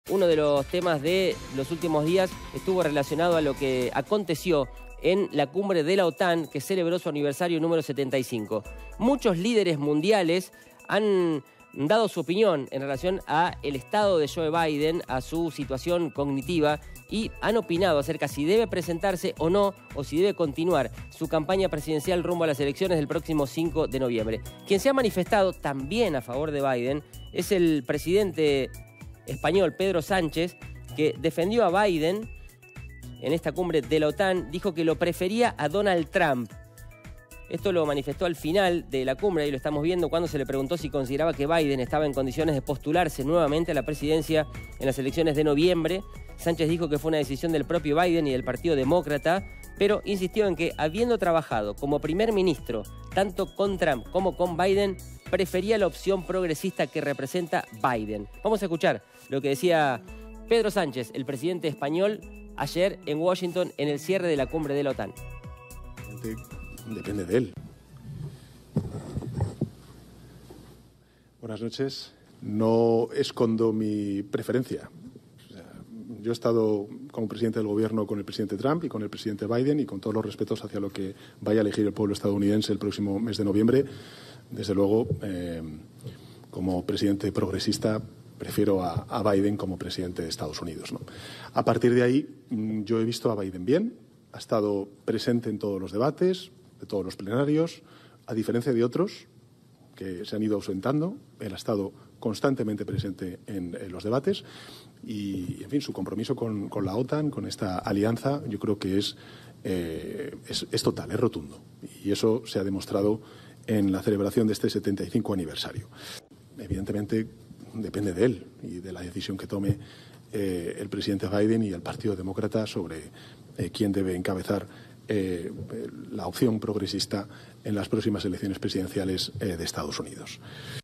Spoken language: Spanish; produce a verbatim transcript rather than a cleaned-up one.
uno de los temas de los últimos días estuvo relacionado a lo que aconteció en la cumbre de la OTAN, que celebró su aniversario número setenta y cinco. Muchos líderes mundiales han dado su opinión en relación a el estado de Joe Biden, a su situación cognitiva, y han opinado acerca si debe presentarse o no, o si debe continuar su campaña presidencial rumbo a las elecciones del próximo cinco de noviembre. Quien se ha manifestado también a favor de Biden es el presidente español Pedro Sánchez, que defendió a Biden en esta cumbre de la OTAN, dijo que lo prefería a Donald Trump. Esto lo manifestó al final de la cumbre, y lo estamos viendo cuando se le preguntó si consideraba que Biden estaba en condiciones de postularse nuevamente a la presidencia en las elecciones de noviembre. Sánchez dijo que fue una decisión del propio Biden y del Partido Demócrata, pero insistió en que, habiendo trabajado como primer ministro tanto con Trump como con Biden, prefería la opción progresista que representa Biden. Vamos a escuchar lo que decía Pedro Sánchez, el presidente español, ayer en Washington en el cierre de la cumbre de la OTAN. Depende de él. Buenas noches. No escondo mi preferencia. O sea, yo he estado como presidente del gobierno con el presidente Trump y con el presidente Biden, y con todos los respetos hacia lo que vaya a elegir el pueblo estadounidense el próximo mes de noviembre. Desde luego, eh, como presidente progresista, prefiero a, a Biden como presidente de Estados Unidos, ¿no? A partir de ahí, yo he visto a Biden bien, ha estado presente en todos los debates, de todos los plenarios, a diferencia de otros que se han ido ausentando. Él ha estado constantemente presente en, en los debates y, en fin, su compromiso con, con la OTAN, con esta alianza, yo creo que es, eh, es, es total, es rotundo. Y eso se ha demostrado en la celebración de este setenta y cinco aniversario. Evidentemente, depende de él y de la decisión que tome eh, el presidente Biden y el Partido Demócrata sobre eh, quién debe encabezar eh, la opción progresista en las próximas elecciones presidenciales eh, de Estados Unidos.